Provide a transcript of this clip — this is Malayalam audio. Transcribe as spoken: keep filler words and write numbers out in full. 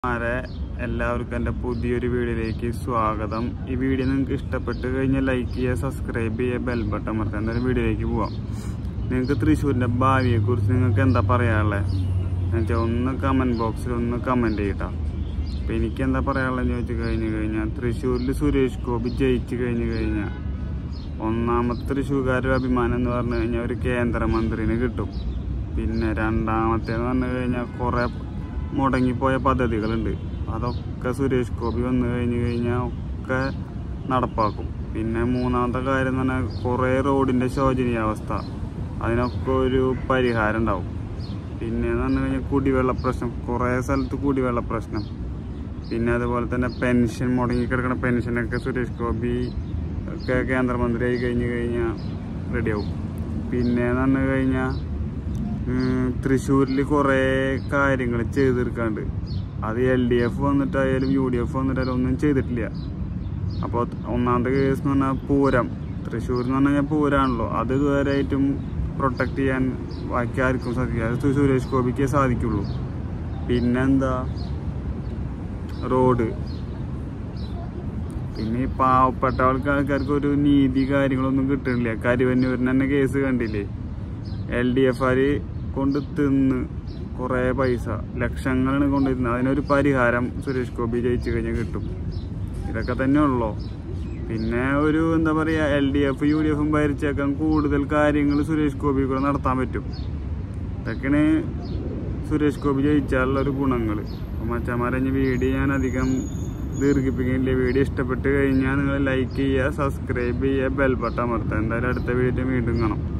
ആരെ എല്ലാവർക്കും എൻ്റെ പുതിയൊരു വീഡിയോയിലേക്ക് സ്വാഗതം. ഈ വീഡിയോ നിങ്ങൾക്ക് ഇഷ്ടപ്പെട്ട് കഴിഞ്ഞാൽ ലൈക്ക് ചെയ്യുക, സബ്സ്ക്രൈബ് ചെയ്യുക, ബെൽ ബട്ടൺ അമർത്തുക. എന്തായാലും വീഡിയോയിലേക്ക് പോവാം. നിങ്ങൾക്ക് തൃശ്ശൂരിൻ്റെ ഭാവിയെക്കുറിച്ച് നിങ്ങൾക്ക് എന്താ പറയാനുള്ളത് എന്ന് വെച്ചാൽ ഒന്ന് കമൻറ്റ് ബോക്സിൽ ഒന്ന് കമൻറ്റ് ചെയ്യട്ടോ. അപ്പോൾ എനിക്ക് എന്താ പറയാനുള്ളതെന്ന് ചോദിച്ചു കഴിഞ്ഞ് കഴിഞ്ഞാൽ തൃശ്ശൂരിൽ സുരേഷ് ഗോപി ജയിച്ചു കഴിഞ്ഞ് കഴിഞ്ഞാൽ ഒന്നാമത്തെ തൃശ്ശൂർക്കാരുടെ അഭിമാനം എന്ന് പറഞ്ഞു കഴിഞ്ഞാൽ ഒരു കേന്ദ്രമന്ത്രിന് കിട്ടും. പിന്നെ രണ്ടാമത്തേന്ന് പറഞ്ഞു കഴിഞ്ഞാൽ കുറേ മുടങ്ങിപ്പോയ പദ്ധതികളുണ്ട്, അതൊക്കെ സുരേഷ് ഗോപി വന്നു കഴിഞ്ഞ് കഴിഞ്ഞാൽ ഒക്കെ നടപ്പാക്കും. പിന്നെ മൂന്നാമത്തെ കാര്യം എന്ന് പറഞ്ഞാൽ കുറേ റോഡിൻ്റെ ശോചനീയാവസ്ഥ, അതിനൊക്കെ ഒരു പരിഹാരം ഉണ്ടാവും. പിന്നെ എന്ന് പറഞ്ഞു കഴിഞ്ഞാൽ കുടിവെള്ള പ്രശ്നം, കുറേ സ്ഥലത്ത് കുടിവെള്ള പ്രശ്നം. പിന്നെ അതുപോലെ തന്നെ പെൻഷൻ, മുടങ്ങിക്കിടക്കുന്ന പെൻഷനൊക്കെ സുരേഷ് ഗോപി ഒക്കെ കേന്ദ്രമന്ത്രി ആയി കഴിഞ്ഞ് കഴിഞ്ഞാൽ റെഡിയാവും. പിന്നെ എന്ന് പറഞ്ഞു കഴിഞ്ഞാൽ തൃശ്ശൂരിൽ കുറേ കാര്യങ്ങൾ ചെയ്ത് തീർക്കാണ്ട്, അത് എൽ ഡി എഫ് വന്നിട്ടായാലും യു ഡി എഫ് വന്നിട്ടായാലും ഒന്നും ചെയ്തിട്ടില്ല. അപ്പോൾ ഒന്നാമത്തെ കേസ് എന്ന് പറഞ്ഞാൽ പൂരം, തൃശ്ശൂർ എന്ന് പറഞ്ഞു കഴിഞ്ഞാൽ പൂരമാണല്ലോ, അത് ഇതുവരെയായിട്ടും പ്രൊട്ടക്റ്റ് ചെയ്യാൻ ബാക്കി ആർക്കും സാധിക്കില്ല, അത് സുരേഷ് ഗോപിക്കേ സാധിക്കുള്ളൂ. പിന്നെന്താ റോഡ്, പിന്നെ ഈ പാവപ്പെട്ട ആൾക്കാർക്ക് ഒരു നീതി കാര്യങ്ങളൊന്നും കിട്ടണില്ല. കരുവന്നൂരിന് തന്നെ കേസ് കണ്ടില്ലേ, എൽ ഡി എഫ് ആർ കൊണ്ട് തിന്ന് കുറേ പൈസ ലക്ഷങ്ങളാണ് കൊണ്ടിരുന്നത്. അതിനൊരു പരിഹാരം സുരേഷ് ഗോപി ജയിച്ചു കഴിഞ്ഞാൽ കിട്ടും. ഇതൊക്കെ തന്നെ ഉള്ളൂ. പിന്നെ ഒരു എന്താ പറയുക, L D F U D എഫും ഭരിച്ചേക്കാൻ കൂടുതൽ കാര്യങ്ങൾ സുരേഷ് ഗോപി കൂടെ നടത്താൻ പറ്റും. ഇതൊക്കെയാണ് സുരേഷ് ഗോപി ജയിച്ചാലുള്ളൊരു ഗുണങ്ങൾ. അപ്പോൾ മച്ചന്മാരെ വീഡിയോ ഞാൻ അധികം ദീർഘിപ്പിക്കുന്നില്ല. വീഡിയോ ഇഷ്ടപ്പെട്ട് കഴിഞ്ഞാൽ നിങ്ങൾ ലൈക്ക് ചെയ്യുക, സബ്സ്ക്രൈബ് ചെയ്യുക, ബെൽ ബട്ടൺ അമർത്തുക. എന്തായാലും അടുത്ത വീഡിയോ വീണ്ടും കാണാം.